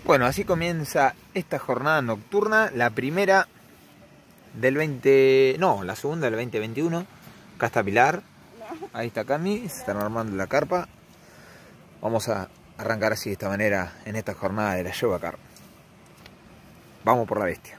Bueno, así comienza esta jornada nocturna, la primera del 20... No, la segunda del 2021. Acá está Pilar, ahí está Cami, se están armando la carpa. Vamos a arrancar así de esta manera en esta jornada de la Yoga Car. Vamos por la bestia.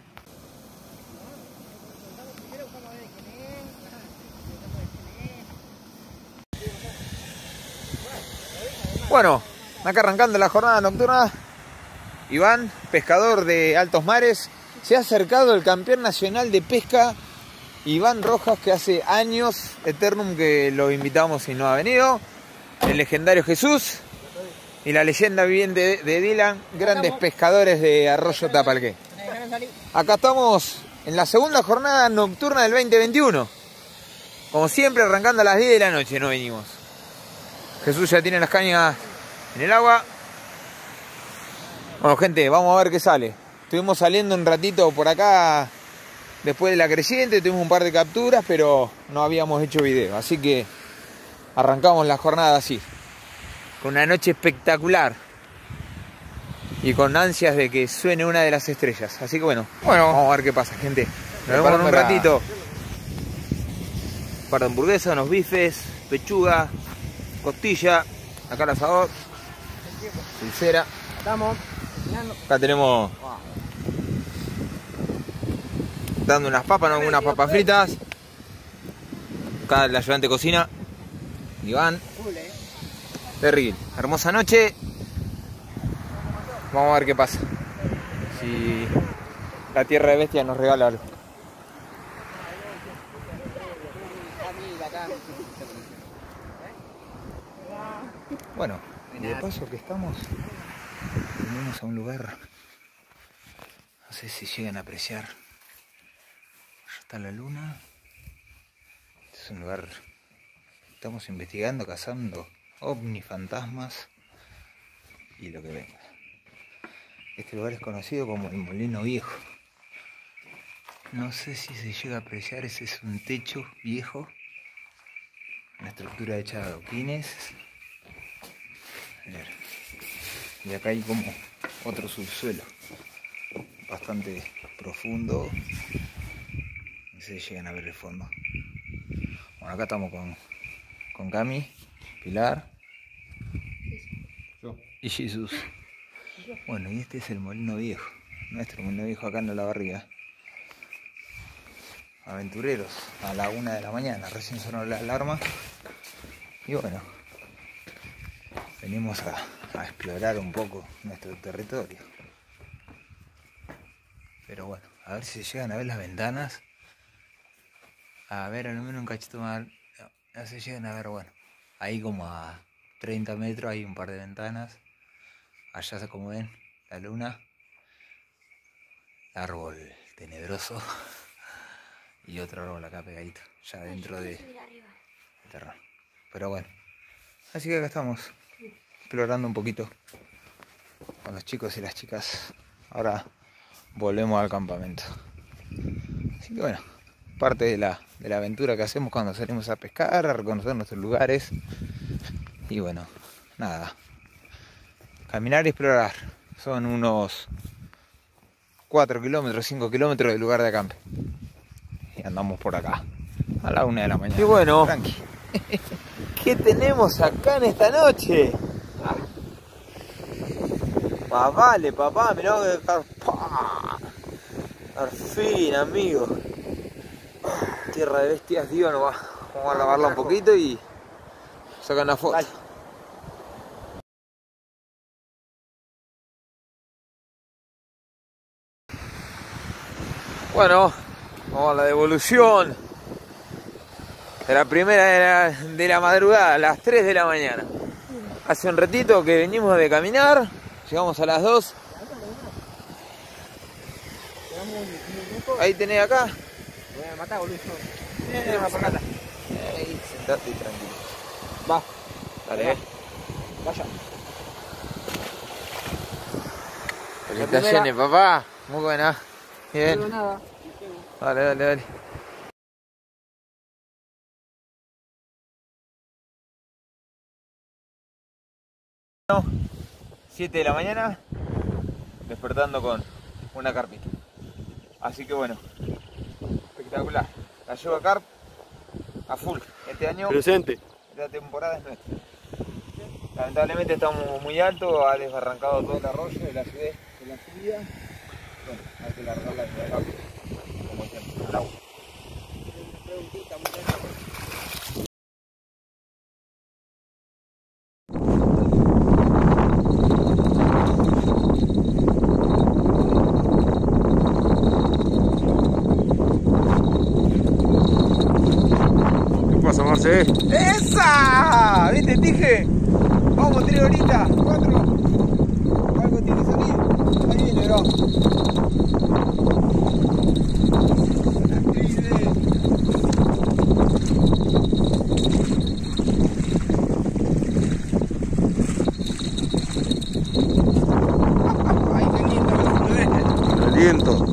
Bueno, acá arrancando la jornada nocturna, Iván, pescador de altos mares, se ha acercado el campeón nacional de pesca, Iván Rojas, que hace años, eternum, que lo invitamos y no ha venido, el legendario Jesús y la leyenda viviente de Dylan, grandes pescadores de Arroyo Tapalqué. Acá estamos en la segunda jornada nocturna del 2021, como siempre arrancando a las 10 de la noche, no venimos. Jesús ya tiene las cañas en el agua. Bueno, gente, vamos a ver qué sale. Estuvimos saliendo un ratito por acá después de la creciente, tuvimos un par de capturas, pero no habíamos hecho video. Así que arrancamos la jornada así, con una noche espectacular y con ansias de que suene una de las estrellas. Así que bueno, vamos a ver qué pasa, gente. Nos vemos en un ratito. Un par de hamburguesas, unos bifes, pechuga, costilla, acá el asador, pulsera. Estamos. Acá tenemos dando unas papas, unas papas fritas. Acá el ayudante de cocina, Iván. Terrible, hermosa noche. Vamos a ver qué pasa. Si la tierra de bestia nos regala algo. Bueno, y de paso que estamos, venimos a un lugar, no sé si llegan a apreciar. Allá está la luna. Este es un lugar, estamos investigando, cazando ovnis, fantasmas y lo que venga. Este lugar es conocido como el Molino Viejo. No sé si se llega a apreciar, ese es un techo viejo, una estructura hecha de adoquines. A ver. Y acá hay como otro subsuelo bastante profundo. No sé si llegan a ver el fondo. Bueno, acá estamos con Cami, Pilar y Jesús. Bueno, y este es el Molino Viejo, nuestro Molino Viejo acá en la barriga. Aventureros a la 1 de la mañana, recién sonó la alarma. Y bueno, venimos a explorar un poco nuestro territorio. Pero bueno, a ver si se llegan a ver las ventanas. A ver, al menos un cachito más. No se llegan a ver, bueno. Ahí como a 30 metros hay un par de ventanas. Allá, como ven, la luna. Árbol tenebroso. Y otro árbol acá pegadito, ya dentro de terreno. Pero bueno, así que acá estamos, explorando un poquito con los chicos y las chicas. Ahora volvemos al campamento. Así que bueno, parte de la aventura que hacemos cuando salimos a pescar, a reconocer nuestros lugares. Y bueno, nada, caminar y explorar. Son unos 4 kilómetros, 5 kilómetros del lugar de acampe. Y andamos por acá a la 1 de la mañana. Y bueno, tranqui. ¿Qué tenemos acá en esta noche? Más vale, papá, mirá que carpa. Al fin, amigo. Tierra de bestias, Dios, no va. Vamos a lavarla un poquito y sacan la foto. Dale. Bueno, vamos a la devolución de la primera de la madrugada, a las 3 de la mañana. Hace un ratito que venimos de caminar, llegamos a las 2. Ahí tenés acá. Voy a matar, boludo. Ahí, sentate y tranquilo. Va. Dale. Vaya. Felicitaciones, papá. Muy buena. Bien. No nada. Dale, dale, dale. Bueno, 7 de la mañana. despertando con una carpita. Así que bueno, espectacular. La Yoga Carp a full. Este año, Presente. esta temporada es nuestra. Lamentablemente estamos muy altos, ha desbarrancado todo el arroyo de la acidez de la subida. Bueno, hay que largarla de acá, como siempre, al agua. ¿Qué pasa, Marce? ¡Esa! ¿Viste? Te dije, vamos 3 horitas, 4. Algo tiene que salir. Ahí viene, bro. Ay, qué lindo, El viento.